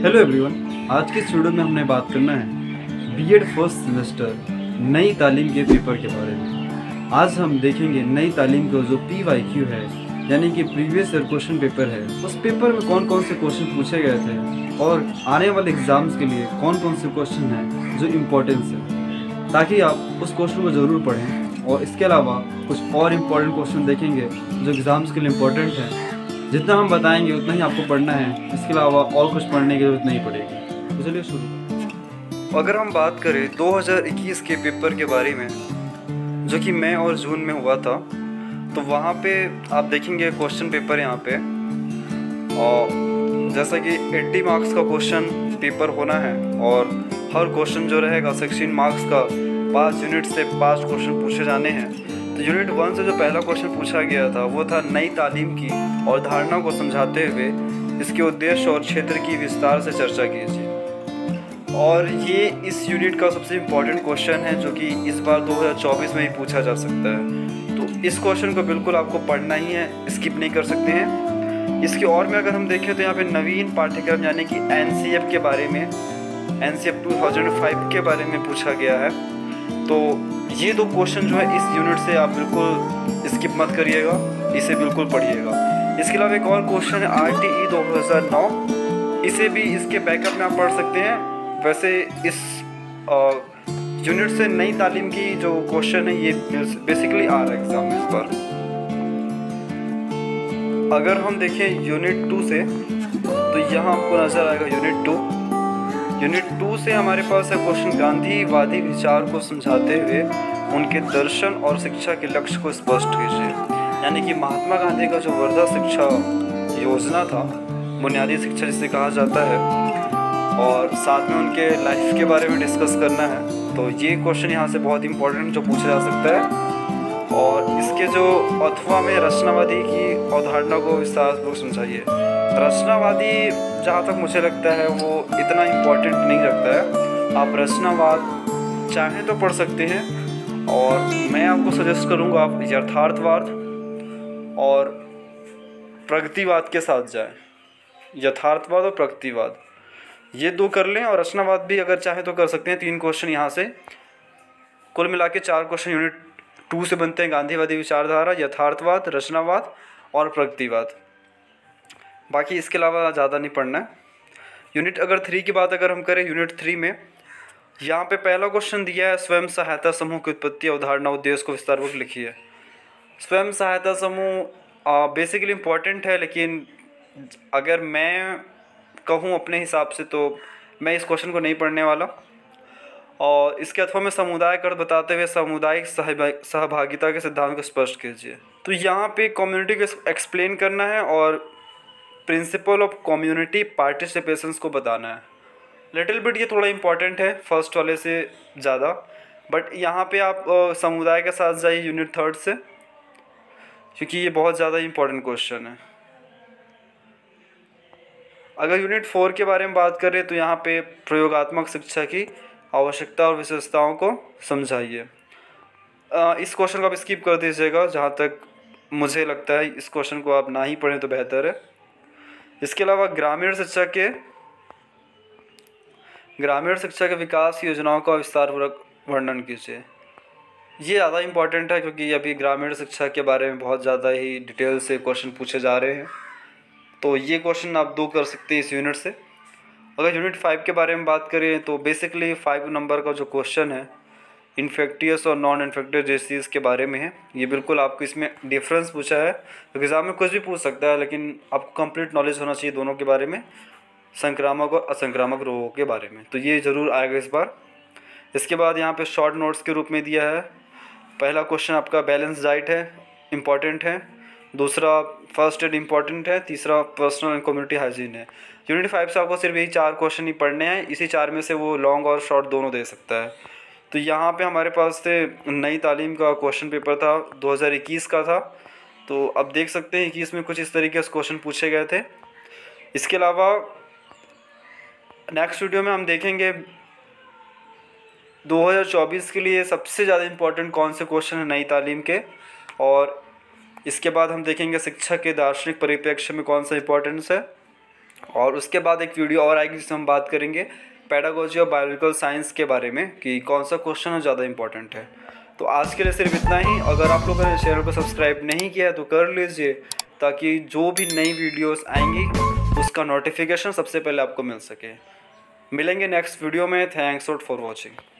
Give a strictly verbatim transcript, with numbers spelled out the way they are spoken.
Hello everyone, आज के इस वीडियो में हमने बात करना है बीएड फर्स्ट सेमेस्टर नई तालीम के पेपर के बारे में। आज हम देखेंगे नई तालीम का जो पी वाई क्यू है, यानी कि प्रीवियस ईयर क्वेश्चन पेपर है, उस पेपर में कौन कौन से क्वेश्चन पूछे गए थे और आने वाले एग्ज़ाम्स के लिए कौन कौन से क्वेश्चन हैं जो इम्पोर्टेंस है, ताकि आप उस क्वेश्चन को ज़रूर पढ़ें। और इसके अलावा कुछ और इम्पोर्टेंट क्वेश्चन देखेंगे जो एग्ज़ाम्स के लिए इम्पोर्टेंट हैं। जितना हम बताएंगे उतना ही आपको पढ़ना है, इसके अलावा और कुछ पढ़ने की जरूरत नहीं पड़ेगी। तो चलिए शुरू करते। अगर हम बात करें दो हज़ार इक्कीस के पेपर के बारे में, जो कि मई और जून में हुआ था, तो वहाँ पे आप देखेंगे क्वेश्चन पेपर यहाँ पे, और जैसा कि अस्सी मार्क्स का क्वेश्चन पेपर होना है और हर क्वेश्चन जो रहेगा सिक्सटीन मार्क्स का, पाँच यूनिट से पाँच क्वेश्चन पूछे जाने हैं। तो यूनिट वन से जो पहला क्वेश्चन पूछा गया था वो था नई तालीम की अवधारणा को समझाते हुए इसके उद्देश्य और क्षेत्र की विस्तार से चर्चा कीजिए। और ये इस यूनिट का सबसे इम्पोर्टेंट क्वेश्चन है जो कि इस बार दो हज़ार चौबीस में ही पूछा जा सकता है। तो इस क्वेश्चन को बिल्कुल आपको पढ़ना ही है, स्किप नहीं कर सकते हैं। इसके और में अगर हम देखें तो यहाँ पे नवीन पाठ्यक्रम यानी कि एन सी एफ के बारे में, एन सी एफ दो हज़ार पाँच के बारे में पूछा गया है। तो ये दो क्वेश्चन जो है इस यूनिट से आप बिल्कुल स्किप मत करिएगा, इसे बिल्कुल पढ़िएगा। इसके अलावा एक और क्वेश्चन है आर टी ई दो हज़ार नौ, इसे भी इसके बैकअप में आप पढ़ सकते हैं। वैसे इस यूनिट से नई तालीम की जो क्वेश्चन है ये बेसिकली आ रहा है एग्जाम में इस बार। अगर हम देखें यूनिट टू से, तो यहाँ आपको नज़र आएगा यूनिट टू। यूनिट टू से हमारे पास है क्वेश्चन गांधीवादी विचार को समझाते हुए उनके दर्शन और शिक्षा के लक्ष्य को स्पष्ट कीजिए। यानी कि महात्मा गांधी का जो वर्धा शिक्षा योजना था, बुनियादी शिक्षा जिसे कहा जाता है, और साथ में उनके लाइफ के बारे में डिस्कस करना है। तो ये क्वेश्चन यहाँ से बहुत इंपॉर्टेंट जो पूछा जा सकता है। और इसके जो अथवा में रचनावादी की अवधारणा को विस्तारपूर्वक समझाइए। रचनावादी जहाँ तक मुझे लगता है वो इतना इम्पोर्टेंट नहीं लगता है। आप रचनावाद चाहें तो पढ़ सकते हैं, और मैं आपको सजेस्ट करूँगा आप यथार्थवाद और प्रगतिवाद के साथ जाएं। यथार्थवाद और प्रगतिवाद ये दो कर लें, और रचनावाद भी अगर चाहें तो कर सकते हैं। तीन क्वेश्चन यहाँ से कुल मिला के चार क्वेश्चन यूनिट टू से बनते हैं। गांधीवादी विचारधारा, यथार्थवाद, रचनावाद और प्रगतिवाद। बाकी इसके अलावा ज़्यादा नहीं पढ़ना है। यूनिट अगर थ्री की बात अगर हम करें, यूनिट थ्री में यहाँ पे पहला क्वेश्चन दिया है स्वयं सहायता समूह की उत्पत्ति, अवधारणा, उद्देश्य को विस्तारपूर्वक लिखिए। स्वयं सहायता समूह बेसिकली इम्पोर्टेंट है, लेकिन अगर मैं कहूँ अपने हिसाब से तो मैं इस क्वेश्चन को नहीं पढ़ने वाला। और इसके अथवा में समुदाय कर बताते हुए सामुदायिक सहभागिता के सिद्धांत को स्पष्ट कीजिए। तो यहाँ पे कम्युनिटी को एक्सप्लेन करना है और प्रिंसिपल ऑफ कम्युनिटी पार्टिसिपेशंस को बताना है। लिटिल बिट ये थोड़ा इम्पॉर्टेंट है फर्स्ट वाले से ज़्यादा, बट यहाँ पे आप आ, समुदाय के साथ जाइए यूनिट थर्ड से, क्योंकि ये बहुत ज़्यादा इम्पॉर्टेंट क्वेश्चन है। अगर यूनिट फोर के बारे में बात करें तो यहाँ पे प्रयोगात्मक शिक्षा की आवश्यकता और विशेषताओं को समझाइए। इस क्वेश्चन को आप स्किप कर दीजिएगा, जहाँ तक मुझे लगता है इस क्वेश्चन को आप ना ही पढ़ें तो बेहतर है। इसके अलावा ग्रामीण शिक्षा के ग्रामीण शिक्षा के विकास की योजनाओं का विस्तारपूर्वक वर्णन कीजिए। ये ज़्यादा इम्पॉर्टेंट है, क्योंकि अभी ग्रामीण शिक्षा के बारे में बहुत ज़्यादा ही डिटेल से क्वेश्चन पूछे जा रहे हैं। तो ये क्वेश्चन आप दो कर सकते हैं इस यूनिट से। अगर यूनिट फाइव के बारे में बात करें तो बेसिकली फाइव नंबर का जो क्वेश्चन है इन्फेक्टियस और नॉन इन्फेक्टियस डिसीज़ के बारे में है। ये बिल्कुल आपको इसमें डिफरेंस पूछा है, तो एग्ज़ाम में कुछ भी पूछ सकता है, लेकिन आपको कंप्लीट नॉलेज होना चाहिए दोनों के बारे में, संक्रामक और असंक्रामक रोगों के बारे में। तो ये ज़रूर आएगा इस बार। इसके बाद यहाँ पे शॉर्ट नोट्स के रूप में दिया है। पहला क्वेश्चन आपका बैलेंस डाइट है, इम्पॉर्टेंट है। दूसरा फर्स्ट एड इम्पॉर्टेंट है। तीसरा पर्सनल एंड कम्युनिटी हाइजीन है। यूनिट फाइव से आपको सिर्फ यही चार क्वेश्चन ही पढ़ने हैं। इसी चार में से वो लॉन्ग और शॉर्ट दोनों दे सकता है। तो यहाँ पे हमारे पास थे नई तालीम का क्वेश्चन पेपर था, दो हज़ार इक्कीस का था। तो अब देख सकते हैं इक्कीस में कुछ इस तरीके से क्वेश्चन पूछे गए थे। इसके अलावा नेक्स्ट वीडियो में हम देखेंगे दो हज़ार चौबीस के लिए सबसे ज़्यादा इम्पोर्टेंट कौन से क्वेश्चन है नई तालीम के, और इसके बाद हम देखेंगे शिक्षा के दार्शनिक परिप्रेक्ष्य में कौन सा इम्पोर्टेंस है, और उसके बाद एक वीडियो और आएगी जिसमें हम बात करेंगे पेडागोजी और बायोलॉजिकल साइंस के बारे में कि कौन सा क्वेश्चन ज़्यादा इंपॉर्टेंट है। तो आज के लिए सिर्फ इतना ही। अगर आप लोगों ने चैनल को सब्सक्राइब नहीं किया है तो कर लीजिए, ताकि जो भी नई वीडियोस आएंगी उसका नोटिफिकेशन सबसे पहले आपको मिल सके। मिलेंगे नेक्स्ट वीडियो में। Thanks for watching.